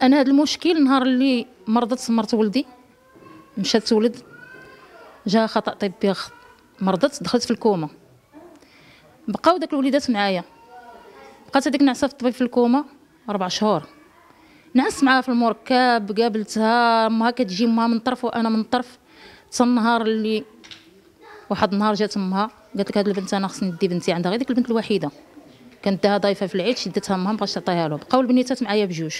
انا هذا المشكل نهار اللي مرضت مرت ولدي، مشات تولد، جا خطا طبي، مرضت، دخلت في الكوما. بقاو داك الوليدات معايا، بقات هذيك نعسه في الطبيب في الكوما 4 شهور. نعست معاها في المركب، قابلتها، امها كتجي، امها من طرف وانا من طرف. حتى النهار اللي واحد النهار جات امها قالت لك هاد البنت انا خصني ندي بنتي عندها، غير ديك البنت الوحيده كانت داها ضايفه في العيد، شدتها امها مابغاتش تعطيها له. بقاو البنيتات معايا بجوج،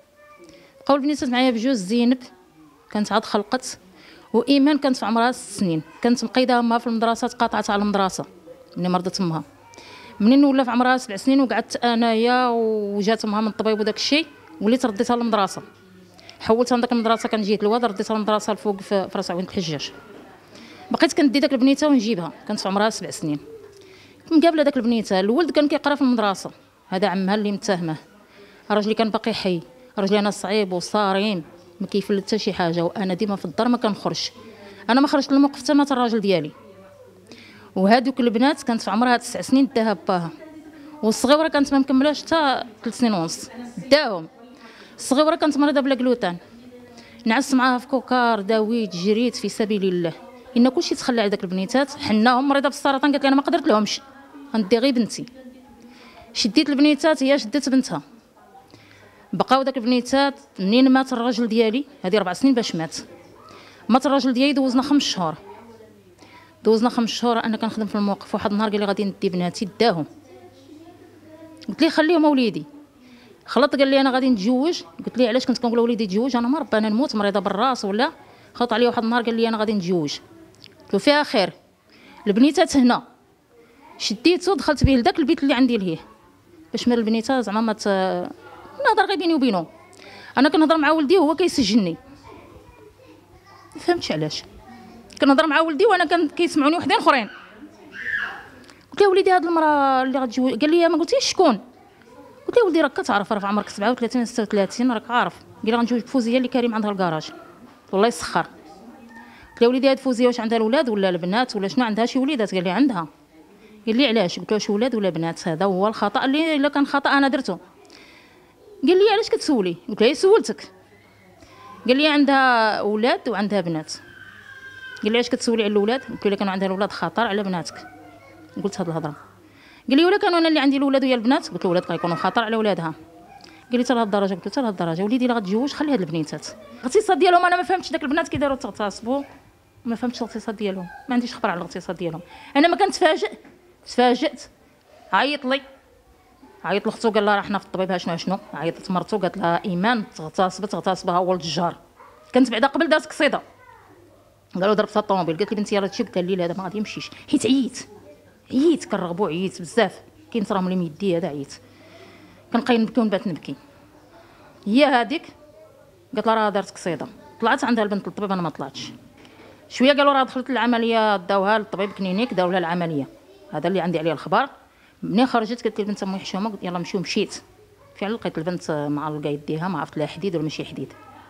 زينب كانت عاد خلقت، وايمان كانت في عمرها 6 سنين، كانت مقيده امها في المدرسه، تقاطعت على المدرسه ملي مرضت امها. منين ولا في عمرها 7 سنين وقعدت انايا، وجات امها من الطبيب وداك الشيء، وليت رديتها للمدرسه، حولتها من داك المدرسه كان جيت الواد، رديتها للمدرسه الفوق في راس عوين الحجاج. بقيت كندي داك البنيته ونجيبها، كانت في عمرها 7 سنين. كنت مقابله داك البنيته، الولد كان كيقرا في المدرسه، هذا عمها اللي متهمه، راجلي كان باقي حي، راجلي انا صعيب وصارم ما كيفل حتى شي حاجه، وانا ديما في الدار ما كنخرجش، انا ما خرجت للموقف حتى مات الراجل ديالي. وهذوك البنات كانت في عمرها 9 سنين داها باها، والصغيره كانت ما مكملاش حتى 3 سنين ونص داهم. الصغيره كانت مريضه بلا جلوتان، نعست معاها في كوكار، داويت، جريت في سبيل الله، ان كلشي تخلى على داك البنيتات، حناهم مريضه بالسرطان، قالت لي انا ما قدرت لهمش، غندي غير بنتي. شديت البنيتات، هي شدت بنتها، بقاو داك البنيتات. منين مات الراجل ديالي، هذه 4 سنين باش مات الراجل ديالي، دوزنا 5 شهور، انا كنخدم في الموقف. واحد النهار قال لي غادي ندي بناتي، داهم. قلت ليه خليهم وليدي، خلط، قال لي انا غادي نتزوج. قلت ليه علاش؟ كنت كنقول وليدي تزوج، انا ما ربي انا نموت مريضه بالراس ولا. خلط عليا واحد النهار قال لي انا غادي نتزوج، قلت له فيها خير، البنيتات هنا. شديته دخلت به لذاك البيت اللي عندي لهيه، باش مال البنيتات زعما ما نهضر غير بيني وبينه، انا كنهضر مع ولدي وهو كيسجنني، ما فهمتش علاش كنهضر مع ولدي وانا كان كيسمعوني وحدين اخرين. قلت له وليدي هاد المراه اللي غتجوج، قال لي ما قلتيش شكون؟ قلت له ولدي راك كتعرف، راه في عمرك 37 36 راك عارف. قال لي غنجوج بفوزيه اللي كريم عندها الكراج، والله يسخر. قلت له وليدي هاد فوزيه واش عندها الاولاد ولا البنات ولا شنو، عندها شي وليدات؟ قال لي عندها. قال لي علاش؟ قلت له واش ولاد ولا بنات؟ هذا هو الخطا اللي الا كان خطا انا درته. قال لي علاش كتسولي؟ قلت له سولتك. قال لي عندها اولاد وعندها بنات. قال لي علاش كتسولي على الاولاد؟ قلت له الا كانوا عندها الاولاد خطر على بناتك. قلت هاد الهضره. قال لي ولا كانوا انا اللي عندي الاولاد ويا البنات؟ قلت له الاولاد غيكونوا خطر على ولادها. قال لي حتى لهاد الدرجه؟ قلت له حتى لهاد الدرجه. وليدي الا غتزوج خلي هاد البنيتات، الاقتصاد ديالهم انا ما فهمتش. داك البنات كيداروا تغتصبوا، ما فهمتش الاقتصاد ديالهم، ما عنديش خبر على الاقتصاد ديالهم. انا ما تفاجئت. عيط لختو، قال لها راه حنا في الطبيب، ها شنو عيطت مرتو قالت لها ايمان اغتصبها ولد الجار. كانت بعدا قبل دارت قصيده، قالوا ضربتها الطوموبيل. قالت لي بنتي يلاه تمشي، قلت لها الليل هذا ما غادي يمشيش، حيت عييت كنرغبو، عييت بزاف، كاين تراهم اللي ميدي هذا عييت، كنبقى نبكي ونبات نبكي. هي هذيك قالت لها راه دارت قصيده، طلعت عندها البنت للطبيب، انا ما طلعتش. شويه قالوا راه دخلت العمليه، داوها للطبيب كلينيك، داو لها العمليه، هذا اللي عندي عليه الاخبار. منين خرجت قالت لي البنت امي حشومه، قلت يلاه نمشيو، مشيت فعلا لقيت البنت معلقه يديها، ما عرفت لها حديد ولا ماشي حديد.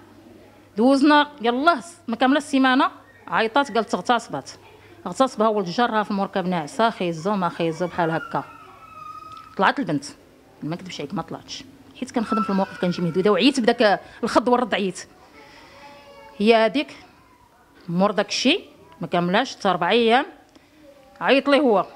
دوزنا يلاه ما كامله السيمانه، عيطات قالت اغتصبها ولد الجار، في المركب ناعسه، خيزو ما خيزو بحال هكا. طلعت البنت، ما نكذبش عليك ما طلعتش، حيت كنخدم في الموقف كنجي مهدوده، وعييت بداك الخض والرد، عييت. هي هذيك مور داك الشيء ما كاملاش حتى 4 ايام، عيط لي هو،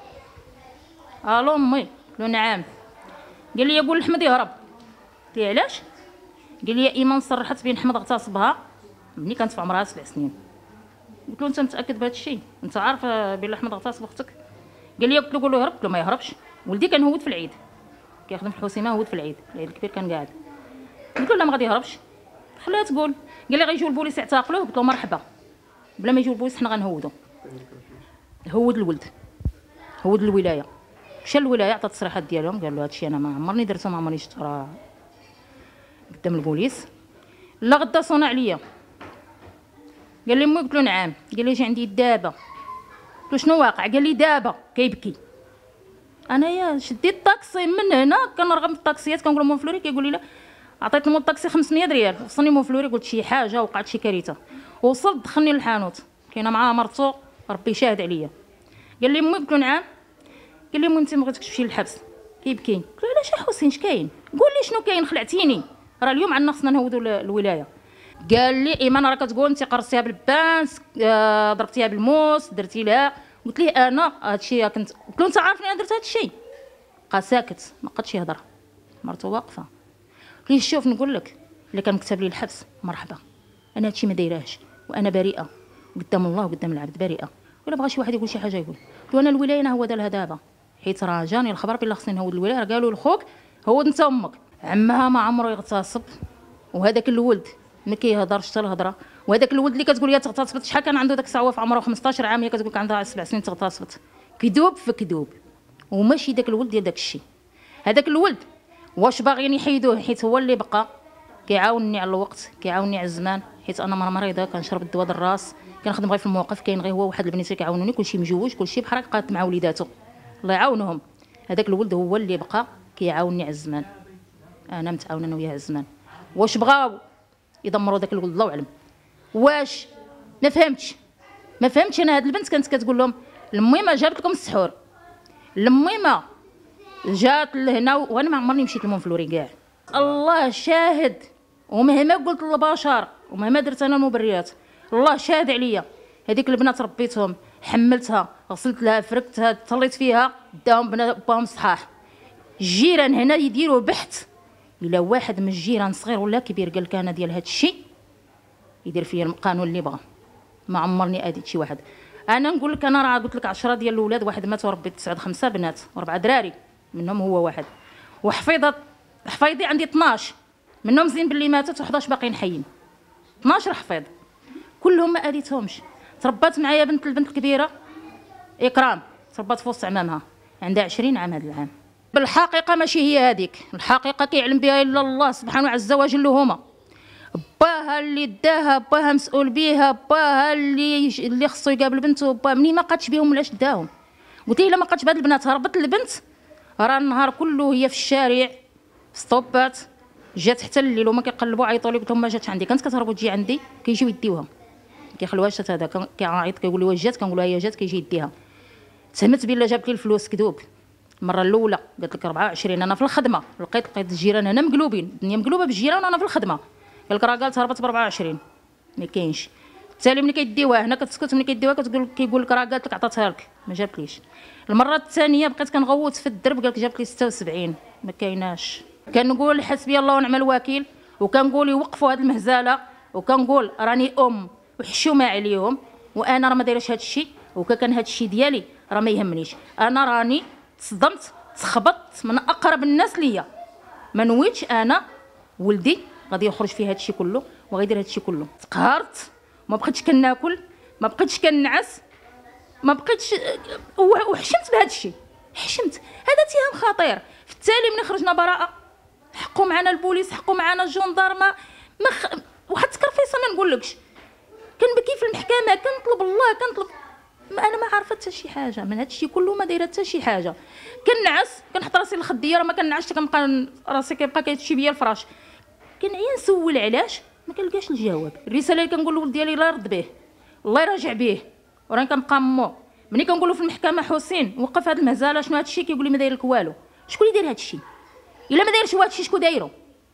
الو امي، قلت له نعم. قال لي قول لحمد يهرب. قلت له علاش؟ قال لي ايمان صرحت بين حمد اغتصبها ملي كانت في عمرها 7 سنين. قلت له انت متاكد بهذا الشيء؟ انت عارف بين حمد اغتصب اختك؟ قال لي قلت له قول له يهرب. قلت له ما يهربش، ولدي كان هود في العيد، كيخدم في الحسيمه، هود في العيد الكبير كان قاعد. قلت له لا ما غادي يهربش، خليها تقول. قال لي غيجيو البوليس يعتقلوه. قلت له مرحبا، بلا ما يجيو البوليس حنا غنهودو. هود الولد، هود الولايه، مشى للولايه عطى التصريحات ديالهم، قال له هادشي انا ما عمرني درتو، ما عمرني شفت راه قدام البوليس. لا غدا صونا عليا، قال لي امي. قلت له نعم. قال لي اجي عندي دابا. قلت له شنو واقع؟ قال لي دابا كيبكي. انايا شديت الطاكسي من هنا، كنرغب في الطاكسيات كنقول مون فلوري، كيقول لي لا. عطيت له الطاكسي 500 ريال، وصلني مون فلوري، قلت شي حاجه وقعت، شي كارثه. وصلت دخلني للحانوت، كاينه معاه مرتو ربي شاهد عليا. قال لي امي. قلت له نعم. قال لي امي انت ما بغيتكش تمشي للحبس، كيبكي. قلت له علاش يا حسين اش كاين؟ قول لي شنو كاين، خلعتيني. راه اليوم عندنا خصنا نهودوا الولايه. قال لي ايمان راه كتقول انت قرصتيها بالبانس، ضربتيها بالموس، درتي لها. قلت ليه انا هادشي قلت له انت عارفني انا درت هادشي؟ بقى ساكت ما بقاش يهضر. مرته واقفه. قلت ليه شوف نقول لك الا كان كتب لي الحبس مرحبا، انا هادشي ما دايراهش وانا بريئه قدام الله وقدام العبد، بريئه. ولا بغى شي واحد يقول شي حاجه يقول. قلت له انا الولايه هو دارها دابا، حيت راه جاني الخبر بلي خصني نهود الولايه. راه قالوا لخوك هود انت امك. عمها ما عمره يغتصب، وهذاك الولد ما كيهضرش حتى الهضره. وهذاك الولد اللي كتقول لي تغتصبت، شحال كان عنده داك الساعه في عمره 15 عام، هي كتقول لك عندها 7 سنين تغتصبت. كذوب في كذوب. وماشي داك الولد ديال داك الشيء. هذاك الولد واش باغيين يحيدوه حيت هو اللي بقى كيعاونني على الوقت، كيعاونني على الزمان، حيت انا مريضه كنشرب الدواء د الراس، كنخدم غير في الموقف. كاين غير هو واحد البنات اللي كيعاونوني، كلشي مجوج، كلشي بحال قاد مع وليداتو الله يعاونهم. هذاك الولد هو اللي بقى كيعاونني على الزمان، انا متعاونه انا وياه على الزمان. واش بغاو يدمروا داك الولد الله اعلم. واش ما فهمتش انا. هاد البنت كانت كتقول لهم الميمه جابت لكم السحور، الميمه جات لهنا، وانا ما عمرني مشيت لهم فلوري كاع، الله شاهد. ومهما قلت للبشر ومهما درت انا المبررات، الله شاهد عليا. هذيك البنات ربيتهم، حملتها، غسلت لها، فركتها، طليت فيها، داهم باهم صحاح. الجيران هنا يديروا بحث، الا واحد من الجيران صغير ولا كبير قال لك انا ديال هذا الشيء يدير فيا القانون اللي بغا. ما عمرني اديت شي واحد. انا نقول لك انا راه قلت لك 10 ديال الاولاد، واحد مات وربيت 9 5 بنات و4 دراري، منهم هو واحد. حفيضي عندي 12، منهم زين باللي ماتت و11 باقيين حيين. 12 حفيض كلهم ما اديتهمش. تربات معايا البنت الكبيره اكرام، تربات في وسط عمامها، عندها 20 عام هذا العام. بالحقيقه ماشي هي هذيك الحقيقه، كيعلم بها الا الله سبحانه عز وجل. هما باها اللي داها، باها مسؤول بيها، باها اللي خصو يقابل بنته، با مني ما قادش بهم ولاش داهم. قلت لي الا ما قادش بهاد البنات هربت البنت، راه النهار كله هي في الشارع ستوبات. جات حتى الليل وما كيقلبوا عيطوا لي، قلت لهم ما جاتش عندي. كانت كتهرب وتجي عندي، كيجيو يديوها، كيخلوهاش حتى هذا كيعيط كيقول لي واش جات، كنقول له هي جات، كيجي يديها. تهمت بلا جابت لي الفلوس كذوب. المره الاولى قالت لك 24 انا في الخدمه، لقيت الجيران هنا مقلوبين، الدنيا مقلوبه بالجيران وانا في الخدمه. قال لك راه قالت هربت ب 24 ما كاينش. التالي ملي كيديوها هنا كتسكت، ملي كيديوها كيقول لك راه قالت لك عطاتها لك ما جابتليش. المره الثانيه بقيت كنغوت في الدرب، قال لك جابت لي 76 ما كايناش. كنقول حسبي الله ونعم الوكيل، وكنقول يوقفوا هذه المهزله، وكنقول راني وحشومه عليهم، وانا راه ما دايرش هذا الشيء، وكان هذا الشيء ديالي راه ما يهمنيش. انا راني تصدمت، تخبطت من اقرب الناس ليا، ما نويتش انا ولدي غادي يخرج فيه هذا الشيء كله وغيدير هذا الشيء كله. تقهرت، ما بقيتش كناكل، ما بقيتش كنعس، ما بقيتش، وحشمت بهذا الشيء، حشمت. هذا اتهام خطير. في التالي ملي خرجنا براءه، حقوا معنا البوليس، حقوا معنا الجندارمه، واحد التكرفيصه ما نقولكش. كنبكي في المحكمه، كنطلب الله، كنطلب. انا ما عارفه حتى شي حاجه من هذا الشيء كله، ما دايره حتى شي حاجه. كنعس، كنحط راسي الخديه، راه ما كنعسش، كنبقى راسي كيبقى كيتشي بيا الفراش. كنعيا نسول علاش ما كنلقاش الجواب. الرساله اللي كنقول لولد ديالي الله يرد به، الله يراجع به، وراني كنبقى مو. ملي كنقولوا في المحكمه حسين وقف هذه المهزله، شنو هذا الشيء؟ كيقول لي ما داير لك والو. شكون اللي داير هذا الشيء؟ الا ما دايرش هو هذا الشيء شكون دايرو؟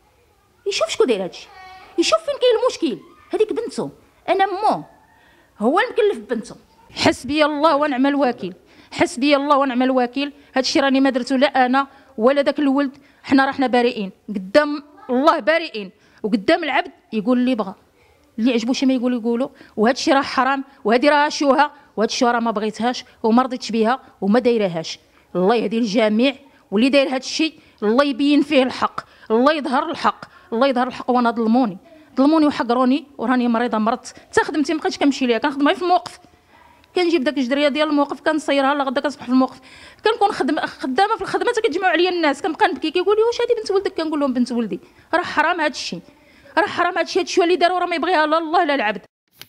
يشوف شكون داير هذا الشيء، يشوف فين كاين المشكل. هذيك بنته، انا مو هو المكلف بنته. حسبي الله ونعم الوكيل، حسبي الله ونعم الوكيل. هذا الشيء راني ما درتو لا انا ولا داك الولد، حنا بارئين قدام الله، بارئين، وقدام العبد يقول اللي بغى، اللي عجبو شي ما يقولوا. وهذا الشيء راه حرام، وهذه راه شوهه، وهذا الشيء راه ما بغيتهاش وما رضيتش بها وما دايرهاش. الله يهدي الجميع، واللي داير هذا الشيء الله يبين فيه الحق، الله يظهر الحق، الله يظهر الحق. وانا ظلموني وحقروني، وراني مريضه، مرضت حتى خدمتي ما بقيتش كنمشي ليها، كنخدم غير في الموقف. كنجيب داك الجدريه ديال الموقف كنصيرها لغدا كنصبح في الموقف، كنكون خدامه في الخدمه حتى كتجمعوا عليا الناس، كنبقى نبكي. كيقول لي واش هذه بنت ولدك؟ كنقول لهم بنت ولدي. راه حرام هذا الشيء، راه حرام هذا الشيء. هذا الشيء اللي داروا راه ما يبغيها لا الله لا العبد.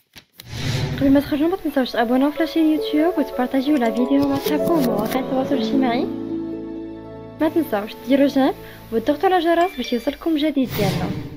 قبل ما تخرجوا ما تنساوش تابوناو في لاشين يوتيوب وتبارطاجيو لا فيديو مع صحابكم ومواقع التواصل الاجتماعي. ما تنساوش ديروا جيم وتضغطوا على الجرس باش يوصلكم جديد ديالنا.